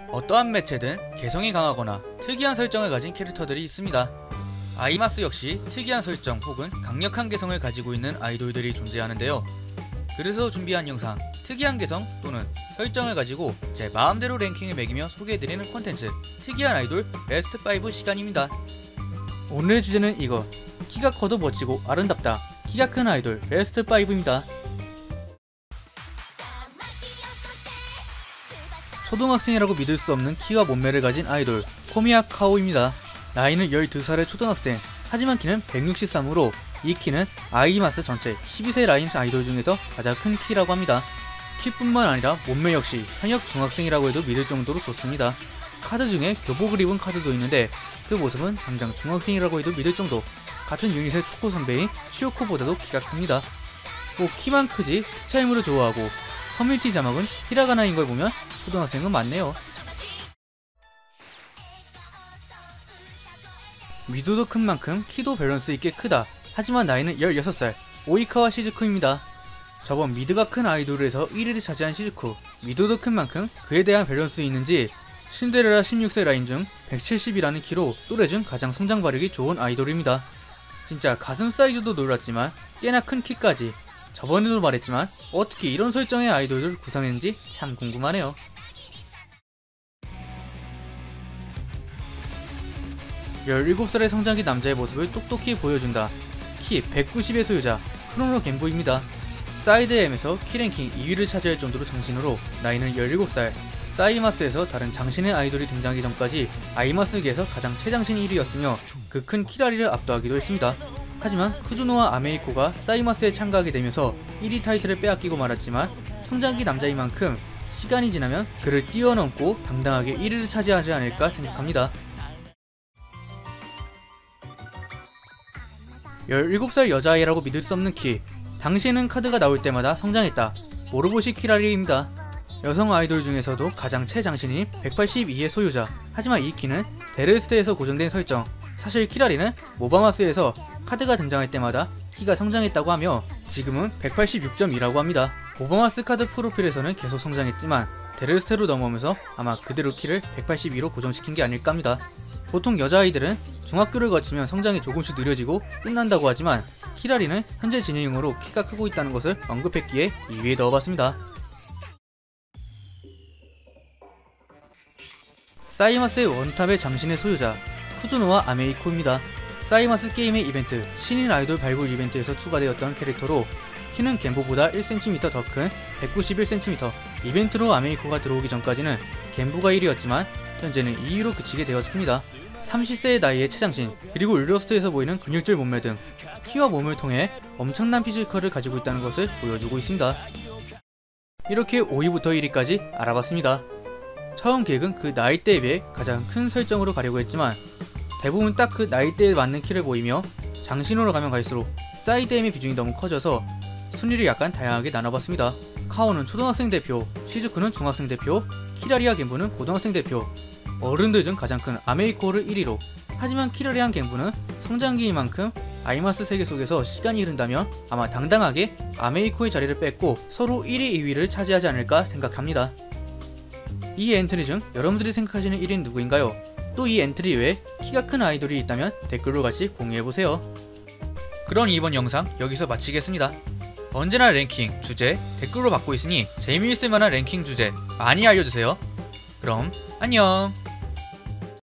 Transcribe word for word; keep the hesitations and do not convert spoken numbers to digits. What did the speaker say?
어떠한 매체든 개성이 강하거나 특이한 설정을 가진 캐릭터들이 있습니다. 아이마스 역시 특이한 설정 혹은 강력한 개성을 가지고 있는 아이돌들이 존재하는데요. 그래서 준비한 영상, 특이한 개성 또는 설정을 가지고 제 마음대로 랭킹을 매기며 소개해드리는 콘텐츠, 특이한 아이돌 베스트 오 시간입니다. 오늘의 주제는 이거, 키가 커도 멋지고 아름답다, 키가 큰 아이돌 베스트 오입니다. 초등학생이라고 믿을 수 없는 키와 몸매를 가진 아이돌 코미야 카오입니다. 나이는 열두 살의 초등학생, 하지만 키는 백육십삼으로 이 키는 아이마스 전체 십이 세 라인 아이돌 중에서 가장 큰 키라고 합니다. 키뿐만 아니라 몸매 역시 현역 중학생이라고 해도 믿을 정도로 좋습니다. 카드 중에 교복을 입은 카드도 있는데 그 모습은 당장 중학생이라고 해도 믿을 정도. 같은 유닛의 초코 선배인 시오코보다도 키가 큽니다. 뭐 키만 크지 특차인물을 좋아하고 커뮤니티 자막은 히라가나인 걸 보면 초등학생은 맞네요. 미도도 큰 만큼 키도 밸런스 있게 크다. 하지만 나이는 열여섯 살 오이카와 시즈쿠입니다. 저번 미드가 큰 아이돌에서 일 위를 차지한 시즈쿠. 미도도 큰 만큼 그에 대한 밸런스 있는지 신데렐라 십육 세 라인 중 백칠십이라는 키로 또래 중 가장 성장 발육이 좋은 아이돌입니다. 진짜 가슴 사이즈도 놀랐지만 꽤나 큰 키까지. 저번에도 말했지만 어떻게 이런 설정의 아이돌을 구성했는지 참 궁금하네요. 열일곱 살의 성장기 남자의 모습을 똑똑히 보여준다. 키 백구십의 소유자 크로노 겐부입니다. 사이드엠에서 키랭킹 이 위를 차지할 정도로 장신으로 나이는 열일곱 살. 사이마스에서 다른 장신의 아이돌이 등장하기 전까지 아이마스계에서 가장 최장신 일 위였으며 그 큰 키라리를 압도하기도 했습니다. 하지만 쿠즈노와 아메이코가 사이마스에 참가하게 되면서 일 위 타이틀을 빼앗기고 말았지만 성장기 남자인 만큼 시간이 지나면 그를 뛰어넘고 당당하게 일 위를 차지하지 않을까 생각합니다. 열일곱 살 여자아이라고 믿을 수 없는 키. 당시에는 카드가 나올 때마다 성장했다. 모로보시 키라리입니다. 여성 아이돌 중에서도 가장 최장신인 백팔십이의 소유자. 하지만 이 키는 데르스테에서 고정된 설정. 사실 키라리는 모바마스에서 카드가 등장할 때마다 키가 성장했다고 하며 지금은 백팔십육 점 이라고 합니다. 모바마스 카드 프로필에서는 계속 성장했지만 데르스테로 넘어오면서 아마 그대로 키를 백팔십이로 고정시킨 게 아닐까 합니다. 보통 여자아이들은 중학교를 거치면 성장이 조금씩 느려지고 끝난다고 하지만 키라리는 현재 진행형으로 키가 크고 있다는 것을 언급했기에 이 위에 넣어봤습니다. 사이마스의 원탑의 장신의 소유자 쿠즈노와 아메이코입니다. 사이마스 게임의 이벤트 신인 아이돌 발굴 이벤트에서 추가되었던 캐릭터로 키는 겐부보다 일 센티미터 더 큰 백구십일 센티미터. 이벤트로 아메이코가 들어오기 전까지는 겐부가 일 위였지만 현재는 이 위로 그치게 되었습니다. 삼십 세의 나이의 최장신, 그리고 일러스트에서 보이는 근육질 몸매 등 키와 몸을 통해 엄청난 피지컬을 가지고 있다는 것을 보여주고 있습니다. 이렇게 오 위부터 일 위까지 알아봤습니다. 처음 계획은 그 나이대에 비해 가장 큰 설정으로 가려고 했지만 대부분 딱 그 나이대에 맞는 키를 보이며 장신으로 가면 갈수록 사이드엠의 비중이 너무 커져서 순위를 약간 다양하게 나눠봤습니다. 카오는 초등학생 대표, 시즈쿠는 중학생 대표, 키라리와 겐부는 고등학생 대표, 어른들 중 가장 큰 아메이코를 일 위로. 하지만 키라리와 겐부는 성장기인 만큼 아이마스 세계 속에서 시간이 흐른다면 아마 당당하게 아메이코의 자리를 뺏고 서로 일 위, 이 위를 차지하지 않을까 생각합니다. 이 엔트리 중 여러분들이 생각하시는 일 위는 누구인가요? 또 이 엔트리 외에 키가 큰 아이돌이 있다면 댓글로 같이 공유해보세요. 그럼 이번 영상 여기서 마치겠습니다. 언제나 랭킹, 주제, 댓글로 받고 있으니 재미있을 만한 랭킹 주제 많이 알려주세요. 그럼 안녕.